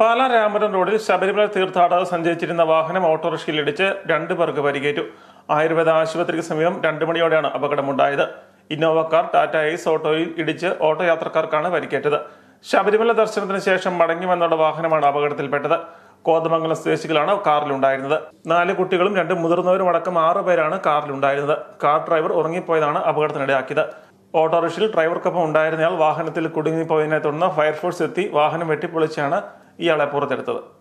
പാലാ രാമപുരം റോഡിൽ ശബരിമല തീർത്ഥാടകർ സഞ്ചരിച്ചിരുന്ന വാഹനം ഓട്ടോറിക്ഷയിൽ ഇടിച്ച് 2 പേർക്ക് പരിക്കേറ്റു. ആയുർവേദ ആശുപത്രിക്ക് സമീപം 2 മണിയോടെയാണ് അപകടമുണ്ടായത്. ഇന്നോവ കാർ ടാറ്റ ഏസ് ഓട്ടോയിൽ ഇടിച്ച് ഓട്ടോ യാത്രക്കാർക്കാണ് പരിക്കേറ്റത്. ശബരിമല ദർശനത്തിന് ശേഷം മടങ്ങി വന്നുള്ള വാഹനമാണ് അപകടത്തിൽപ്പെട്ടത്. കോതമംഗലം സ്വദേശികളാണ് കാറിലുണ്ടായിരുന്നത്. 4 കുട്ടികളും 2 മുതിർന്നവരും അടക്കം 6 പേരാണ് കാറിലുണ്ടായിരുന്നത്. Car driver ഉറങ്ങിപ്പോയതാണ് അപകടത്തിനിടയാക്കിയത്. ഓട്ടോറിക്ഷയിൽ ഡ്രൈവർക്കൊപ്പം ഉണ്ടായിരുന്നയാൾ വാഹനത്തിൽ കുടുങ്ങിപ്പോയതിനെ തുടർന്ന് ഫയർഫോഴ്സ് എത്തി വാഹനം വെട്ടിപ്പൊളിച്ചാണ് ഇയാളെ പുറത്തെടുത്തത്.